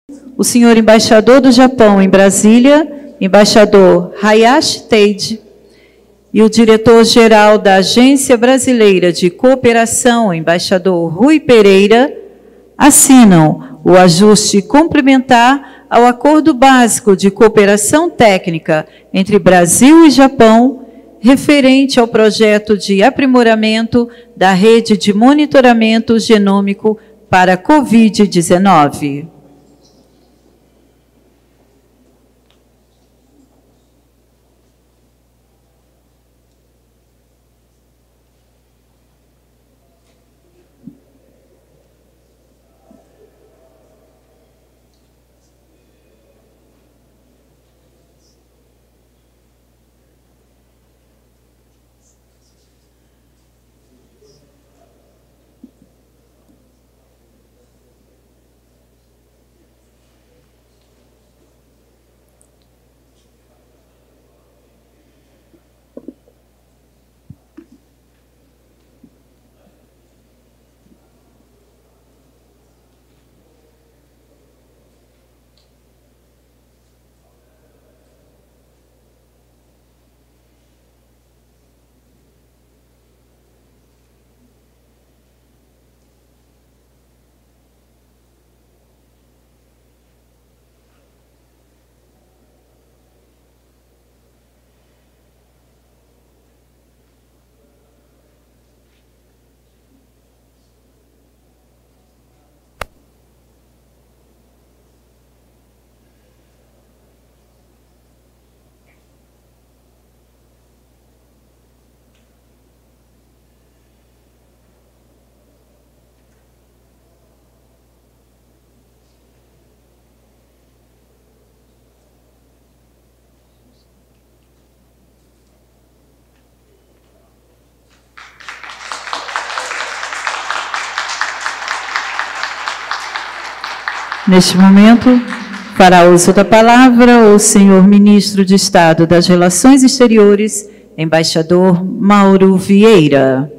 o senhor embaixador do Japão em Brasília, embaixador Hayashi Teide, e o diretor-geral da Agência Brasileira de Cooperação, embaixador Rui Pereira, assinam o ajuste complementar ao Acordo Básico de Cooperação Técnica entre Brasil e Japão, referente ao projeto de aprimoramento da rede de monitoramento genômico para a Covid-19. Neste momento, fará uso da palavra o senhor ministro de Estado das Relações Exteriores, embaixador Mauro Vieira.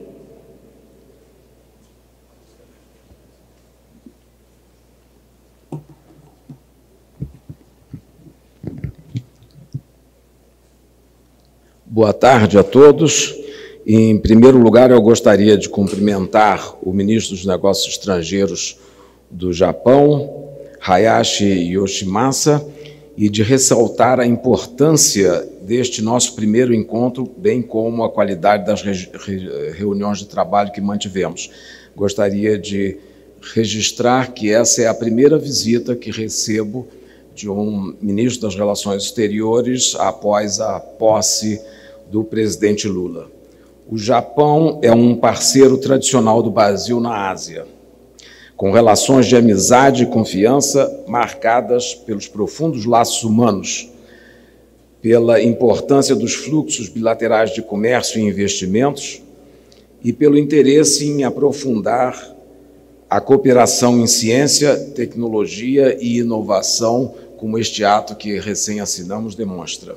Boa tarde a todos. Em primeiro lugar, eu gostaria de cumprimentar o ministro dos Negócios Estrangeiros do Japão, Hayashi Yoshimasa, e de ressaltar a importância deste nosso primeiro encontro, bem como a qualidade das reuniões de trabalho que mantivemos. Gostaria de registrar que essa é a primeira visita que recebo de um ministro das Relações Exteriores após a posse do presidente Lula. O Japão é um parceiro tradicional do Brasil na Ásia, com relações de amizade e confiança marcadas pelos profundos laços humanos, pela importância dos fluxos bilaterais de comércio e investimentos e pelo interesse em aprofundar a cooperação em ciência, tecnologia e inovação, como este ato que recém assinamos demonstra.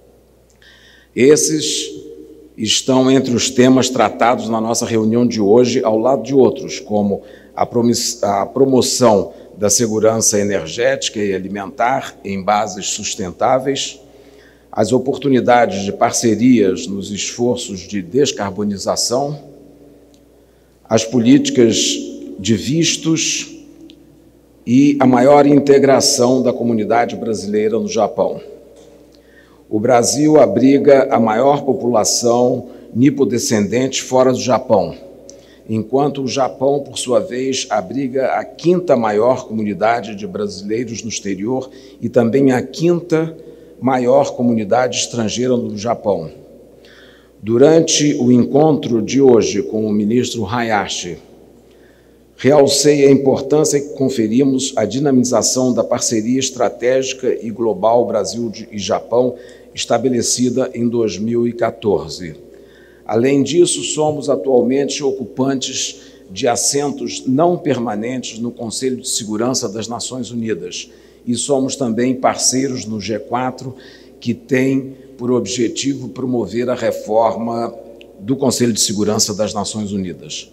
Esses estão entre os temas tratados na nossa reunião de hoje, ao lado de outros, como a promoção da segurança energética e alimentar em bases sustentáveis, as oportunidades de parcerias nos esforços de descarbonização, as políticas de vistos e a maior integração da comunidade brasileira no Japão. O Brasil abriga a maior população nipodescendente fora do Japão, enquanto o Japão, por sua vez, abriga a quinta maior comunidade de brasileiros no exterior e também a quinta maior comunidade estrangeira no Japão. Durante o encontro de hoje com o ministro Hayashi, realcei a importância que conferimos à dinamização da parceria estratégica e global Brasil e Japão, estabelecida em 2014. Além disso, somos atualmente ocupantes de assentos não permanentes no Conselho de Segurança das Nações Unidas e somos também parceiros no G4, que tem por objetivo promover a reforma do Conselho de Segurança das Nações Unidas.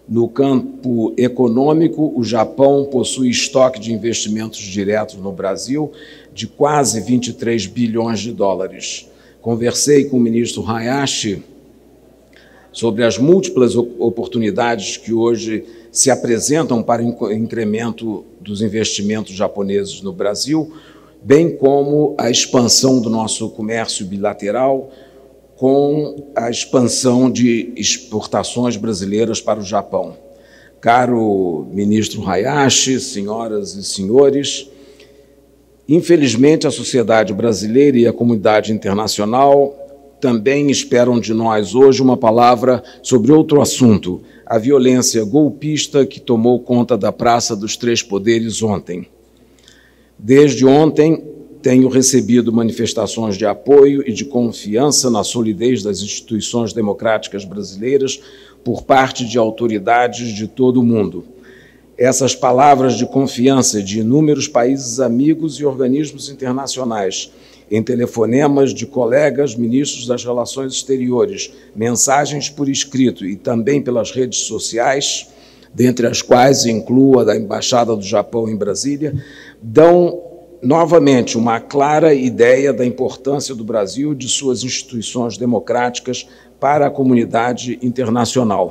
No campo econômico, o Japão possui estoque de investimentos diretos no Brasil de quase 23 bilhões de dólares. Conversei com o ministro Hayashi sobre as múltiplas oportunidades que hoje se apresentam para o incremento dos investimentos japoneses no Brasil, bem como a expansão do nosso comércio bilateral com a expansão de exportações brasileiras para o Japão. Caro ministro Hayashi, senhoras e senhores, infelizmente a sociedade brasileira e a comunidade internacional também esperam de nós hoje uma palavra sobre outro assunto, a violência golpista que tomou conta da Praça dos Três Poderes ontem. Desde ontem, tenho recebido manifestações de apoio e de confiança na solidez das instituições democráticas brasileiras por parte de autoridades de todo o mundo. Essas palavras de confiança de inúmeros países amigos e organismos internacionais, em telefonemas de colegas ministros das Relações Exteriores, mensagens por escrito e também pelas redes sociais, dentre as quais incluo a da Embaixada do Japão em Brasília, dão novamente uma clara ideia da importância do Brasil e de suas instituições democráticas para a comunidade internacional.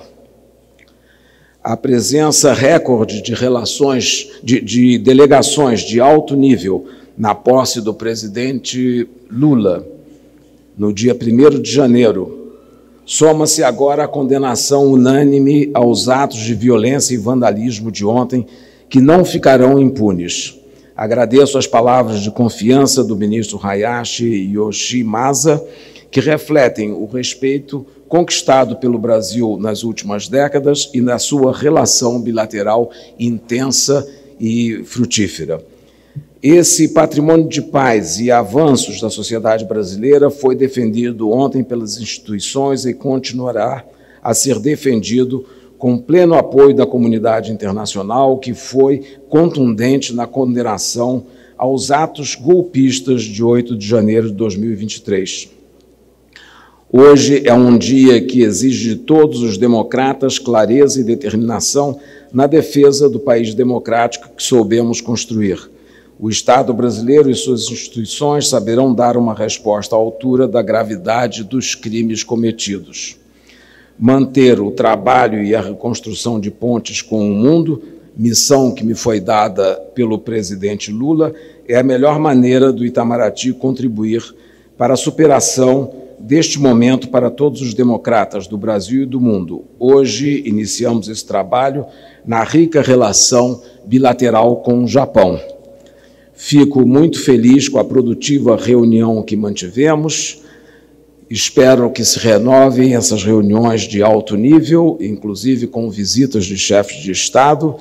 A presença recorde de delegações de alto nível na posse do presidente Lula, no dia 1º de janeiro, soma-se agora a condenação unânime aos atos de violência e vandalismo de ontem, que não ficarão impunes. Agradeço as palavras de confiança do ministro Hayashi Yoshimasa, que refletem o respeito conquistado pelo Brasil nas últimas décadas e na sua relação bilateral intensa e frutífera. Esse patrimônio de paz e avanços da sociedade brasileira foi defendido ontem pelas instituições e continuará a ser defendido com pleno apoio da comunidade internacional, que foi contundente na condenação aos atos golpistas de 8 de janeiro de 2023. Hoje é um dia que exige de todos os democratas clareza e determinação na defesa do país democrático que soubemos construir. O Estado brasileiro e suas instituições saberão dar uma resposta à altura da gravidade dos crimes cometidos. Manter o trabalho e a reconstrução de pontes com o mundo, missão que me foi dada pelo presidente Lula, é a melhor maneira do Itamaraty contribuir para a superação deste momento para todos os democratas do Brasil e do mundo. Hoje iniciamos esse trabalho na rica relação bilateral com o Japão. Fico muito feliz com a produtiva reunião que mantivemos. Espero que se renovem essas reuniões de alto nível, inclusive com visitas de chefes de Estado,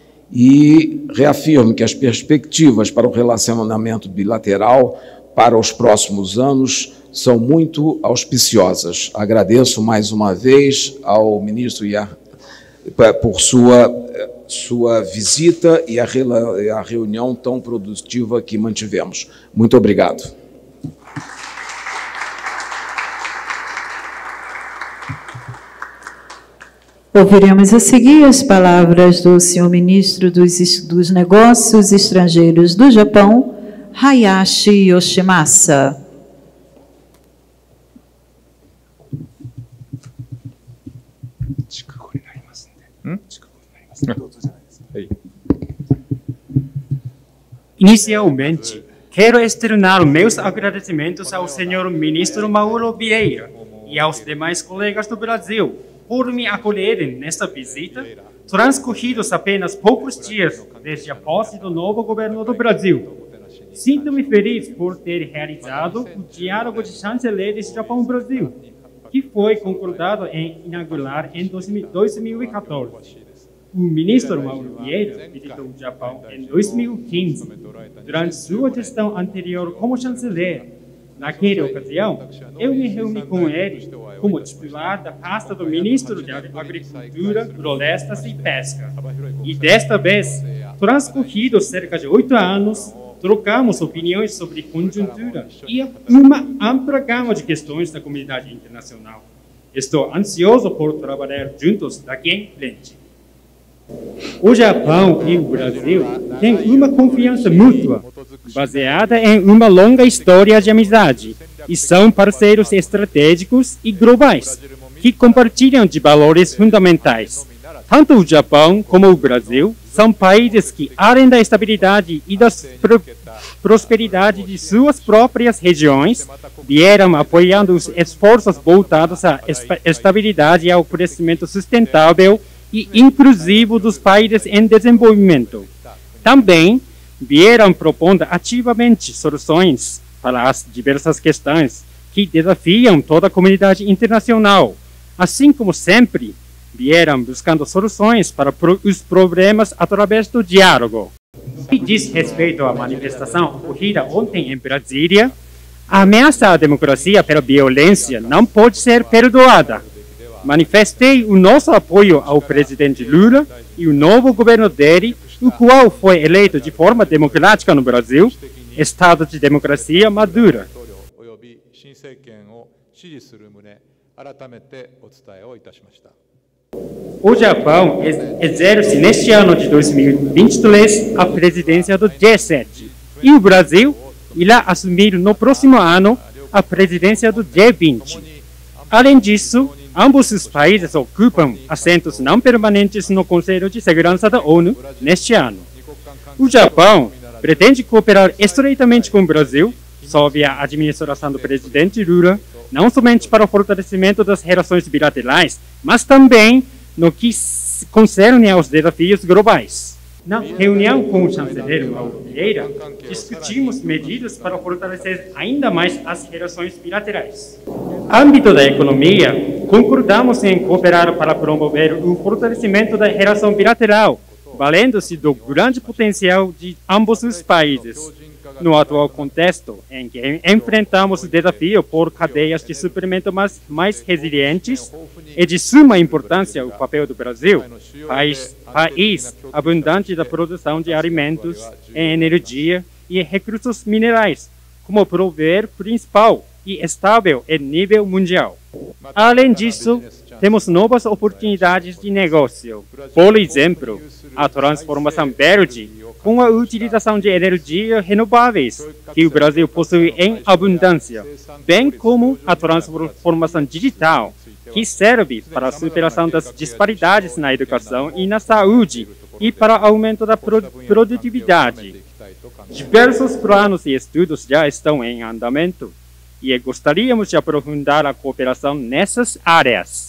e reafirmo que as perspectivas para o relacionamento bilateral para os próximos anos são muito auspiciosas. Agradeço mais uma vez ao ministro por sua visita e a reunião tão produtiva que mantivemos. Muito obrigado. Ouviremos a seguir as palavras do senhor ministro dos Negócios Estrangeiros do Japão, Hayashi Yoshimasa. Inicialmente, quero externar meus agradecimentos ao senhor ministro Mauro Vieira e aos demais colegas do Brasil por me acolherem nesta visita, transcorridos apenas poucos dias desde a posse do novo governo do Brasil. Sinto-me feliz por ter realizado o diálogo de chanceleres Japão-Brasil, que foi concordado em inaugurar em 2014. O ministro Mauro Vieira visitou o Japão em 2015, durante sua gestão anterior como chanceler. Naquela ocasião, eu me reuni com ele como titular da pasta do ministro de Agricultura, Florestas e Pesca. E desta vez, transcorridos cerca de 8 anos, trocamos opiniões sobre conjuntura e uma ampla gama de questões da comunidade internacional. Estou ansioso por trabalhar juntos daqui em frente. O Japão e o Brasil têm uma confiança mútua, baseada em uma longa história de amizade, e são parceiros estratégicos e globais, que compartilham de valores fundamentais. Tanto o Japão como o Brasil são países que, além da estabilidade e da prosperidade de suas próprias regiões, vieram apoiando os esforços voltados à estabilidade e ao crescimento sustentável e inclusivo dos países em desenvolvimento. Também vieram propondo ativamente soluções para as diversas questões que desafiam toda a comunidade internacional, assim como sempre vieram buscando soluções para os problemas através do diálogo. No que diz respeito à manifestação ocorrida ontem em Brasília, a ameaça à democracia pela violência não pode ser perdoada. Manifestei o nosso apoio ao presidente Lula e o novo governo dele, o qual foi eleito de forma democrática no Brasil, Estado de democracia madura. O Japão exerce neste ano de 2023 a presidência do G7 e o Brasil irá assumir no próximo ano a presidência do G20. Além disso, ambos os países ocupam assentos não permanentes no Conselho de Segurança da ONU neste ano. O Japão pretende cooperar estreitamente com o Brasil, sob a administração do presidente Lula, não somente para o fortalecimento das relações bilaterais, mas também no que concerne aos desafios globais. Na reunião com o chanceler Mauro Vieira, discutimos medidas para fortalecer ainda mais as relações bilaterais. No âmbito da economia, concordamos em cooperar para promover o fortalecimento da relação bilateral, valendo-se do grande potencial de ambos os países. No atual contexto, em que enfrentamos o desafio por cadeias de suprimento mais resilientes, é de suma importância o papel do Brasil, país abundante da produção de alimentos, energia e recursos minerais, como provedor principal e estável em nível mundial. Além disso, temos novas oportunidades de negócio. Por exemplo, a transformação verde, com a utilização de energias renováveis, que o Brasil possui em abundância, bem como a transformação digital, que serve para a superação das disparidades na educação e na saúde e para o aumento da produtividade. Diversos planos e estudos já estão em andamento e gostaríamos de aprofundar a cooperação nessas áreas.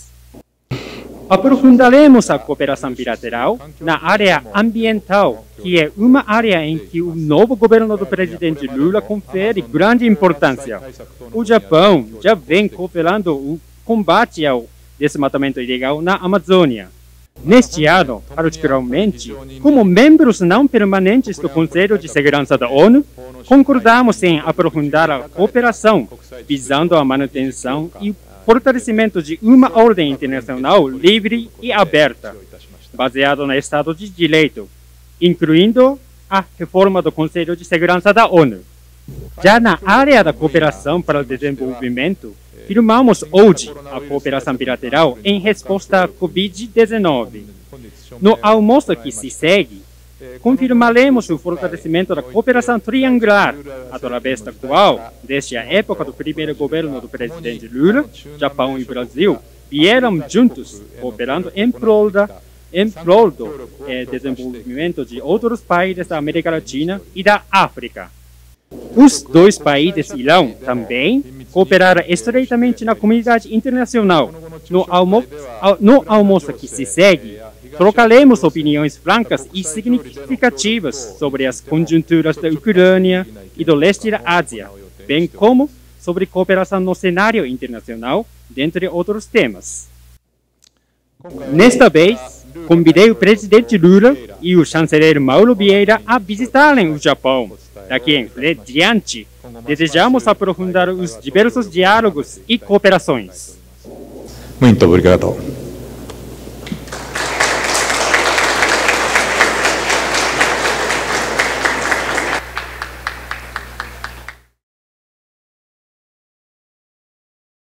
Aprofundaremos a cooperação bilateral na área ambiental, que é uma área em que o novo governo do presidente Lula confere grande importância. O Japão já vem cooperando o combate ao desmatamento ilegal na Amazônia. Neste ano, particularmente, como membros não permanentes do Conselho de Segurança da ONU, concordamos em aprofundar a cooperação, visando a manutenção e fortalecimento de uma ordem internacional livre e aberta, baseada no Estado de Direito, incluindo a reforma do Conselho de Segurança da ONU. Já na área da cooperação para o desenvolvimento, firmamos hoje a cooperação bilateral em resposta à Covid-19. No almoço que se segue, confirmaremos o fortalecimento da cooperação triangular, através da qual, desde a época do primeiro governo do presidente Lula, Japão e Brasil vieram juntos, cooperando em prol do desenvolvimento de outros países da América Latina e da África. Os dois países irão também cooperar estreitamente na comunidade internacional. No almoço que se segue, trocaremos opiniões francas e significativas sobre as conjunturas da Ucrânia e do leste da Ásia, bem como sobre cooperação no cenário internacional, dentre outros temas. Nesta vez, convidei o presidente Lula e o chanceler Mauro Vieira a visitarem o Japão. Daqui em diante, desejamos aprofundar os diversos diálogos e cooperações. Muito obrigado.